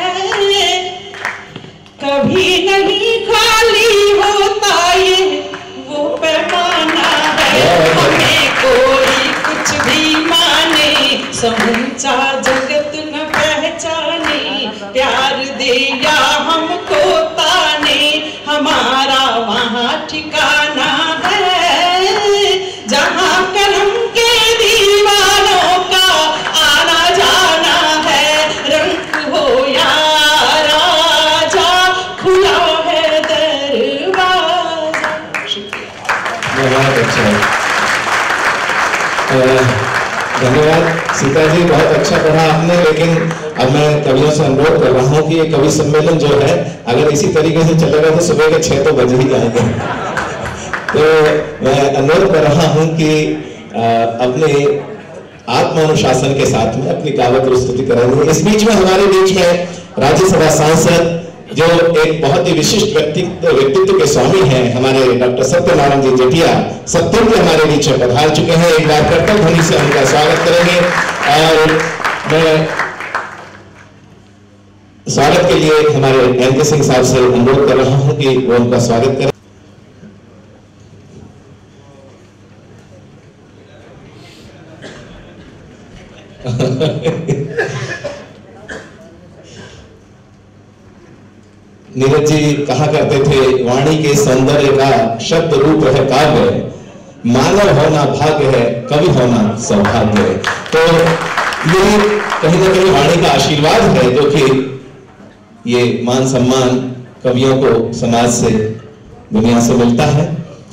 कभी नहीं खाली होता ये वो पैमाना है, हमें कोई कुछ भी माने समूचा जगत न पहचाने। प्यार दे या हमको ताने हमारा वहाँ ठिकाना है, जहाँ कलम के दीवानों का आना जाना है। रंग हो या राजा खुला है दरवाजा। बहुत अच्छा, धन्यवाद सीता जी, बहुत अच्छा पढ़ा आपने। लेकिन अब मैं कवियों से अनुरोध कर रहा हूँ कि ये कवि सम्मेलन जो है अगर इसी तरीके से चलेगा तो सुबह के छह तो बज ही जाएंगे। तो मैं अनुरोध कर रहा हूँ कि अपने आत्मानुशासन के साथ में अपनी काव्य प्रस्तुति करेंगे। इस बीच में हमारे बीच में राज्यसभा सांसद जो एक बहुत ही विशिष्ट व्यक्तित्व व्यक्तित्व के स्वामी हैं, हमारे डॉक्टर सत्यनारायण जी जटिया सत्यम जी हमारे बीच में पधार चुके हैं। एक बार कर्तव्य ध्वनि से उनका स्वागत करेंगे और मैं स्वागत के लिए हमारे एन के सिंह साहब से अनुरोध कर रहा हूं कि वो उनका स्वागत करें। नीरज जी कहा करते थे, वाणी के सौंदर्य का शब्द रूप है काव्य, मानव होना भाग्य है, कवि होना सौभाग्य है। तो ये कहीं ना कहीं वाणी का आशीर्वाद है जो कि ये मान सम्मान कवियों को समाज से दुनिया से मिलता है।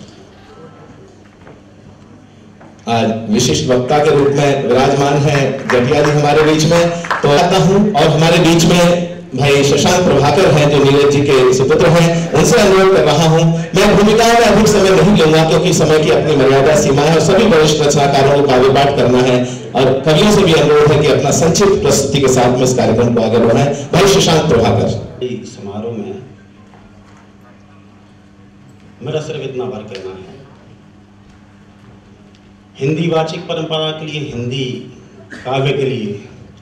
आज विशिष्ट वक्ता के रूप में विराजमान है जटिया जी हमारे बीच में। तो आता हूं और हमारे बीच में भाई शशांक प्रभाकर हैं जो नीरज जी के सुपुत्र हैं, उनसे अनुरोध कर रहा हूं। मैं भूमिकाओं में अधिक समय नहीं लूंगा क्योंकि समय की अपनी मर्यादा सीमा है और सभी वरिष्ठ रचनाकारों को काव्य पाठ करना है और कवियों से भी अनुरोध है कि अपना संक्षिप्त प्रस्तुति के साथ में इस कार्यक्रम को आगे बढ़ाएं। भाई शशांक प्रभाकर। समारोह में मेरा सिर्फ इतना बार कहना है, हिंदी वाचिक परंपरा के लिए, हिंदी काव्य के लिए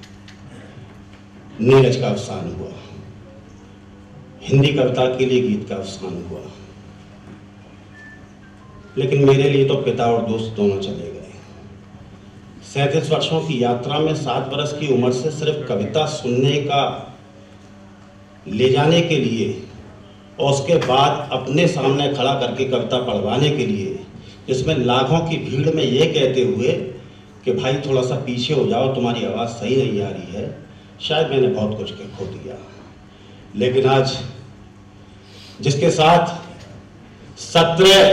नीरज का अवसान हुआ, हिंदी कविता के लिए गीत का अवसान हुआ। लेकिन मेरे लिए तो पिता और दोस्त दोनों चले गए। सैंतीस वर्षों की यात्रा में सात वर्ष की उम्र से सिर्फ कविता सुनने का ले जाने के लिए और उसके बाद अपने सामने खड़ा करके कविता पढ़वाने के लिए, जिसमें लाखों की भीड़ में ये कहते हुए कि भाई थोड़ा सा पीछे हो जाओ, तुम्हारी आवाज़ सही नहीं आ रही है, शायद मैंने बहुत कुछ खो दिया। लेकिन आज जिसके साथ सत्रह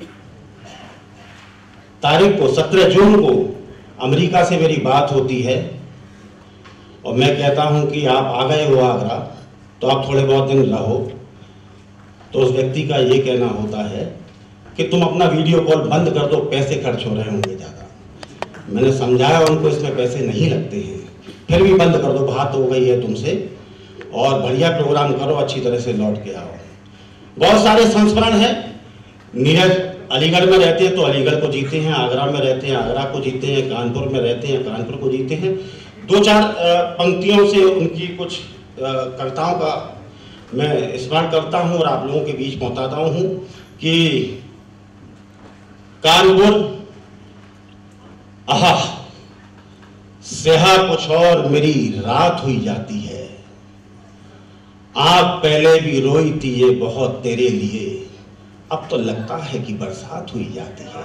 तारीख को, सत्रह जून को अमेरिका से मेरी बात होती है और मैं कहता हूं कि आप आ गए हो आगरा तो आप थोड़े बहुत दिन रहो, तो उस व्यक्ति का ये कहना होता है कि तुम अपना वीडियो कॉल बंद कर दो, पैसे खर्च हो रहे होंगे ज़्यादा। मैंने समझाया उनको इसमें पैसे नहीं लगते हैं, फिर भी बंद कर दो, बात हो गई है तुमसे, और बढ़िया प्रोग्राम करो, अच्छी तरह से लौट के आओ। बहुत सारे संस्मरण हैं। नीरज अलीगढ़ में रहते हैं तो अलीगढ़ को जीते हैं, आगरा में रहते हैं आगरा को जीते हैं, कानपुर में रहते हैं कानपुर को जीते हैं। दो चार पंक्तियों से उनकी कुछ कविताओं का मैं स्मरण करता हूं और आप लोगों के बीच पहुंचाता हूं कि कानपुर आहा सेहा कुछ और मेरी रात हुई जाती है, आग पहले भी रोई थी ये बहुत तेरे लिए, अब तो लगता है कि बरसात हुई जाती है।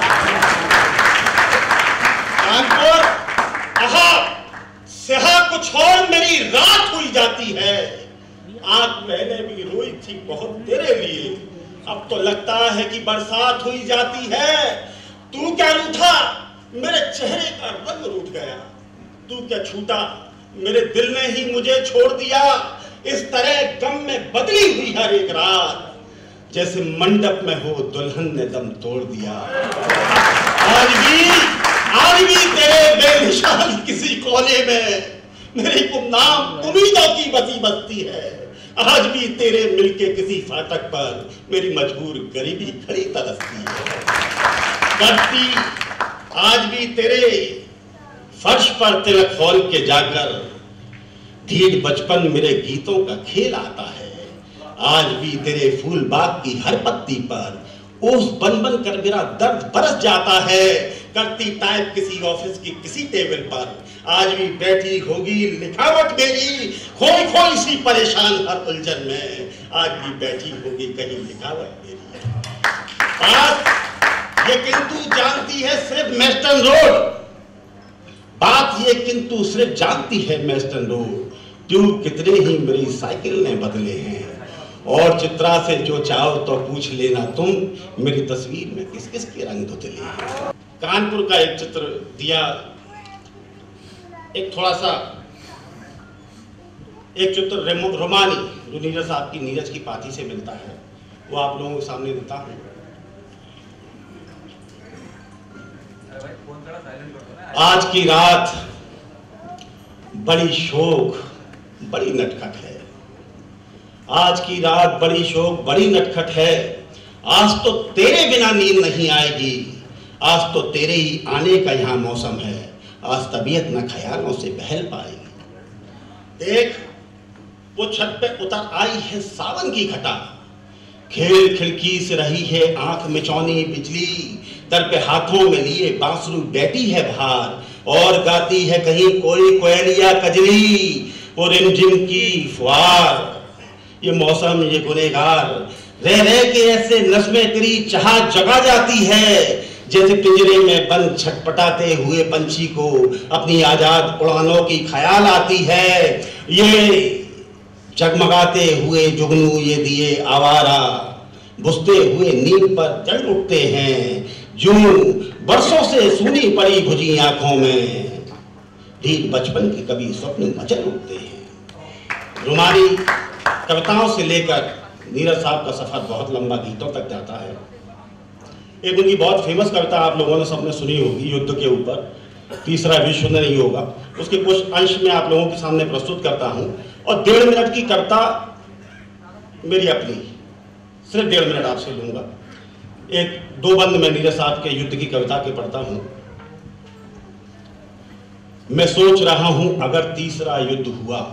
कानपुर आहा सेहा कुछ और मेरी रात हुई जाती है, आग पहले भी रोई थी बहुत तेरे लिए, अब तो लगता है कि बरसात हुई जाती है। तू क्या रूठा मेरे चेहरे का रंग रूठ गया, तू क्या छूटा मेरे दिल ने ही मुझे छोड़ दिया, इस तरह गम में बदली हुई हर एक रात, जैसे मंडप में हो दुल्हन ने दम तोड़ दिया। आज भी आज भी तेरे बेनिशान किसी कोने में मेरी गुमनाम उम्मीदों की बसी बसती है, आज भी तेरे मिलके किसी फाटक पर मेरी मजबूर गरीबी खड़ी तरसती है। करती आज भी तेरे फर्श पर तिलक खोल के जाकर ढीठ बचपन मेरे गीतों का खेल आता है, आज भी तेरे फूल बाग की हर पत्ती पर ओस बन बन कर मेरा दर्द बरस जाता है। करती टाइप किसी ऑफिस की किसी टेबल पर, आज भी बैठी होगी लिखावट मेरी खोई खोई सी परेशान हर उलझन में, आज भी बैठी होगी कहीं लिखावट मेरी। बात ये किंतु जानती है सिर्फ मेस्टन रोड, बात ये किंतु सिर्फ जानती है मेस्टन रोड, ट्यूब कितने ही मेरी साइकिल ने बदले हैं, और चित्रा से जो चाहो तो पूछ लेना तुम, मेरी तस्वीर में किस किस के रंग धुतले हैं। कानपुर का एक चित्र दिया, एक थोड़ा सा एक चित्र रोमानी जो नीरज साहब की नीरज की पाती से मिलता है, वो आप लोगों के सामने देता हूं। आज की रात बड़ी शोक बड़ी नटखट है, आज की रात बड़ी शोक बड़ी नटखट है, आज तो तेरे बिना नींद नहीं आएगी, आज तो तेरे ही आने का यहाँ मौसम है, आज तबीयत न ख्यालों से बहल पाएगी। देख वो छत पे उतर आई है सावन की घटा, खेल खिड़की से रही है आंख मिचौनी बिजली, दर पे हाथों में लिए बांसुरी बैठी है बाहर, और गाती है कहीं कोई कोयलिया कजली, वो रिमझिम की फुहार। ये मौसम ये गुनहगार रह रह के ऐसे नस्में तेरी चाह जगा जाती है, जैसे पिंजरे में बंद छटपटाते हुए पंछी को अपनी आजाद उड़ानों की ख्याल आती है। ये जगमगाते हुए जुगनू ये दिए आवारा, बुझते हुए नींद पर जल उठते हैं, जो बरसों से सूनी पड़ी भुजी आंखों में ढीठ बचपन के कभी स्वप्न मचल उठते हैं। रुमानी कविताओं से लेकर नीरज साहब का सफर बहुत लंबा गीतों तक जाता है। एक उनकी बहुत फेमस कविता आप लोगों ने सबने सुनी होगी, युद्ध के ऊपर, तीसरा विश्व नहीं होगा, उसके कुछ अंश में आप लोगों के सामने प्रस्तुत करता हूं। और डेढ़ मिनट की कविता मेरी अपनी, सिर्फ डेढ़ मिनट आपसे लूंगा। एक दो बंद में नीरज साहब के युद्ध की कविता के पढ़ता हूं। मैं सोच रहा हूं अगर तीसरा युद्ध हुआ,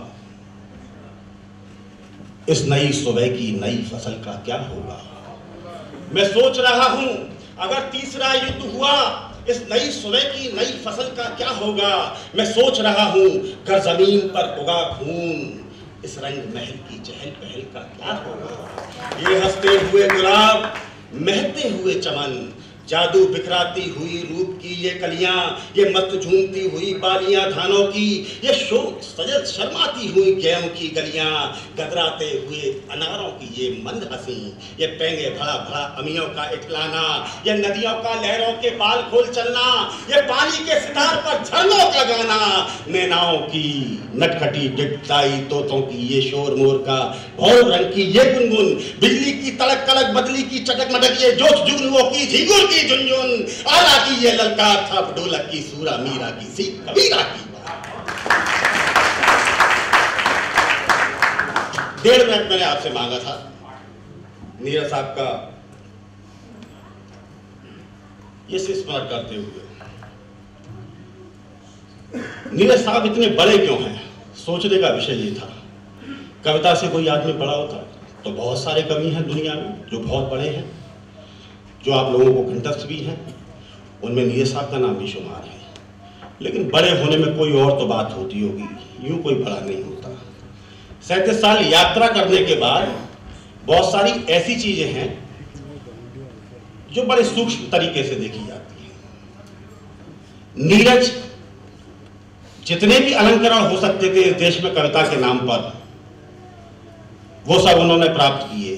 इस नई सुबह की नई फसल का क्या होगा। मैं सोच रहा हूं अगर तीसरा युद्ध हुआ, इस नई सुबह की नई फसल का क्या होगा। मैं सोच रहा हूं घर जमीन पर उगा खून, इस रंग महल की चहल पहल का क्या होगा। ये हंसते हुए गुलाब, महकते हुए चमन, जादू बिखराती हुई रूप की ये कलियां, ये मस्त झूमती हुई बालियां धानों की, ये शोक सजद शर्माती हुई गेहूं की गलियां, गदराते हुए अनारों की ये मंद हंसी, ये पेंगे भरा भरा अमियों का इठलाना, ये नदियों का लहरों के बाल खोल चलना, ये पानी के सितार पर झरनों का गाना, नैनाओं की नटखटी डिगताई तोतों की ये शोर मोर का, भौर रंग की ये गुनगुन, बिजली की तड़क कड़क बदली की चटक मटक ये जोश जुगनुओं की झिंगुर की झुनझुन, आला की ये ललकार था ढोलक की सूरा मीरा की सी कबीरा की। डेढ़ मिनट मैंने आपसे मांगा था नीरज साहब का ये स्मरण करते हुए। नीरज साहब इतने बड़े क्यों हैं, सोचने का विषय ये था। कविता से कोई आदमी बड़ा होता तो बहुत सारे कवि हैं दुनिया में जो बहुत बड़े हैं, जो आप लोगों को कंठस्थ भी हैं, उनमें नीरज साहब का नाम भी शुमार है। लेकिन बड़े होने में कोई और तो बात होती होगी, यूं कोई बड़ा नहीं होता। सैंतीस साल यात्रा करने के बाद बहुत सारी ऐसी चीजें हैं जो बड़े सूक्ष्म तरीके से देखी जाती हैं। नीरज जितने भी अलंकरण हो सकते थे इस देश में कविता के नाम पर, वो सब उन्होंने प्राप्त किए,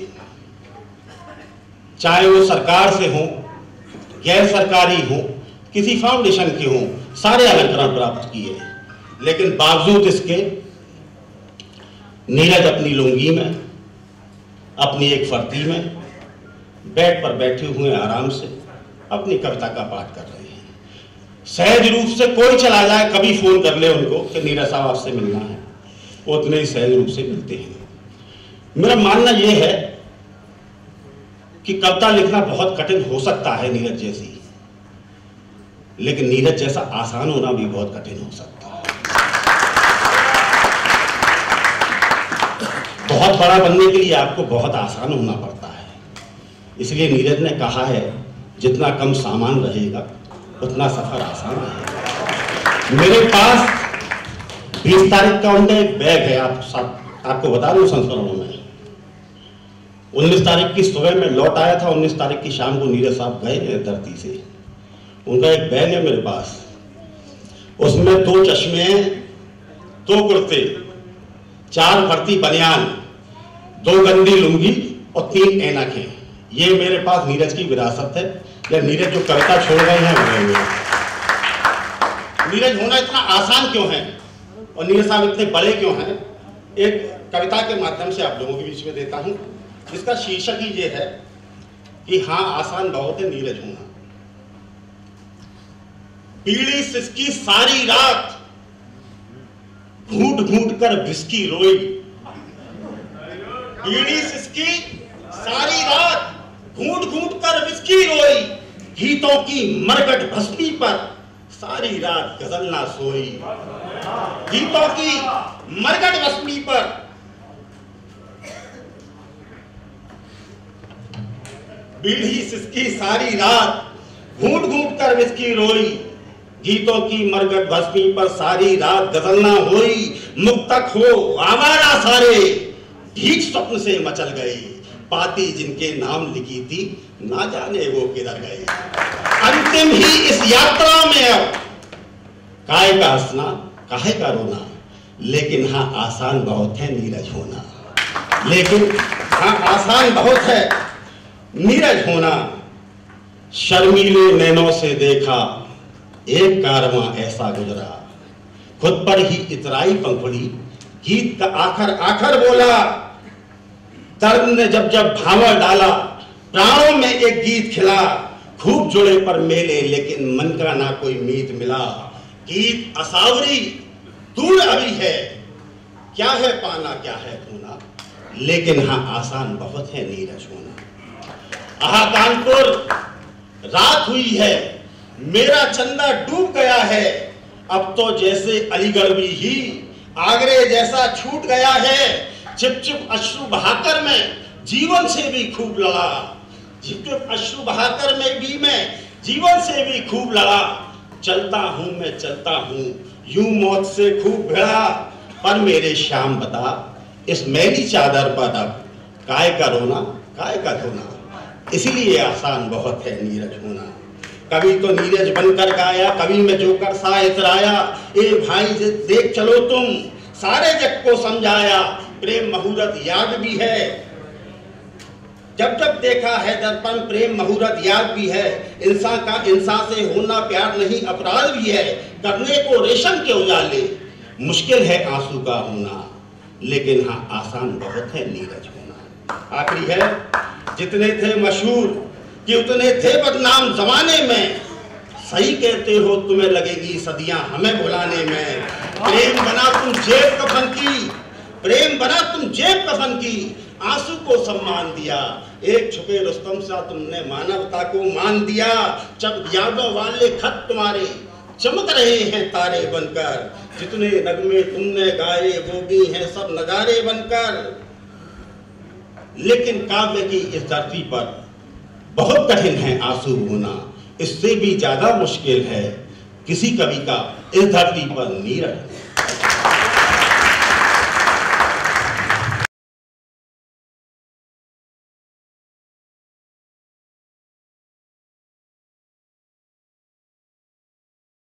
चाहे वो सरकार से हो, गैर सरकारी हो, किसी फाउंडेशन के हो, सारे अलंकरण प्राप्त किए। लेकिन बावजूद इसके नीरज अपनी लुंगी में, अपनी एक फर्ती में बेड पर बैठे हुए आराम से अपनी कविता का पाठ कर रहे हैं। सहज रूप से कोई चला जाए, कभी फोन कर ले उनको कि नीरज साहब आपसे मिलना है, वो उतने ही सहज रूप से मिलते हैं। मेरा मानना यह है कि कविता लिखना बहुत कठिन हो सकता है नीरज जैसी, लेकिन नीरज जैसा आसान होना भी बहुत कठिन हो सकता है। बहुत बड़ा बनने के लिए आपको बहुत आसान होना पड़ता है। इसलिए नीरज ने कहा है जितना कम सामान रहेगा उतना सफर आसान रहेगा। मेरे पास बीस तारीख का उनका एक बैग है, आप सब आपको बता दूं संस्करणों में। उन्नीस तारीख की सुबह में लौट आया था, उन्नीस तारीख की शाम को नीरज साहब गए धरती से। उनका एक बैग है मेरे पास, उसमें दो चश्मे, दो कुर्ते, चार फर्ती बनियान, दो गंदी लुंगी और तीन ऐनक हैं। ये मेरे पास नीरज की विरासत है, या नीरज जो कविता छोड़ गए हैं वो। नीरज होना इतना आसान क्यों है और नीरज साहब इतने बड़े क्यों हैं, एक कविता के माध्यम से आप लोगों के बीच में देता हूं, जिसका शीर्षक ही ये है कि हाँ आसान बहुत है नीरज होना। पीली सिसकी सारी रात घूट घूट कर विस्की रोई, पीली सिसकी सारी रात घूट घूट कर विस्की रोई, गीतों की मरकट भस्मी पर सारी रात गजल ना सोई, गीतों की मरकट भस्मी पर बीड़ी सिसकी सारी रात घूट घूट कर विस्की रोई, गीतों की मरगट भस्मी पर सारी रात गजल ना होई, मुक्तक हो आवारा सारे ठीक स्वप्न से मचल गए, पाती जिनके नाम लिखी थी ना जाने वो किधर गए। अंतिम ही इस यात्रा में अब काहे का हंसना काहे का रोना, लेकिन हाँ आसान बहुत है नीरज होना, लेकिन हाँ आसान बहुत है नीरज होना। शर्मीले नैनों से देखा एक कारवां ऐसा गुजरा, खुद पर ही इतराई पंखुड़ी गीत का आखर आखर बोला, दर्द ने जब जब भावा डाला प्राणों में एक गीत खिला, खूब जुड़े पर मेले लेकिन मन का ना कोई मीत मिला, गीत असावरी दूर अभी है, क्या है पाना क्या है खोना, लेकिन हाँ आसान बहुत है नीरज होना। आहा कानपुर रात हुई है, मेरा चंदा डूब गया है, अब तो जैसे अलीगढ़ भी ही आगरे जैसा छूट गया है, चिप चिप अश्रु बहाकर मैं जीवन से भी खूब लड़ा, चिप चिप अश्रु बहाकर में भी मैं जीवन से भी खूब लड़ा, चलता हूं मैं चलता हूं यूं मौत से खूब भिड़ा, पर मेरे श्याम बता इस मैली चादर पर अब काय का रोना काय का धोना, इसीलिए आसान बहुत है नीरज होना। कभी तो नीरज बनकर गाया, कभी मैं जोकर सा इतराया, ए भाई देख चलो तुम सारे जग को समझाया, प्रेम मुहूर्त याद भी है, जब जब देखा है दर्पण प्रेम मुहूर्त याद भी है, इंसान का इंसान से होना प्यार नहीं अपराध भी है, करने को रेशम के उजाले मुश्किल है आंसू का होना, लेकिन हाँ आसान बहुत है नीरज होना। आखिरी है, जितने थे मशहूर कि उतने थे बदनाम जमाने में, सही कहते हो तुम्हें लगेगी सदियां हमें भुलाने में, प्रेम बना तुम जेब कफन की, प्रेम बना तुम जेब कफन की, आंसू को सम्मान दिया, एक छुपे रुस्तम सा तुमने मानवता को मान दिया, जब यादों वाले खत तुम्हारे चमक रहे हैं तारे बनकर, जितने नगमे तुमने गाए वो भी हैं सब नगारे बनकर। लेकिन काव्य की इस धरती पर बहुत कठिन है आंसू होना, इससे भी ज्यादा मुश्किल है किसी कवि का इस धरती पर नीरज।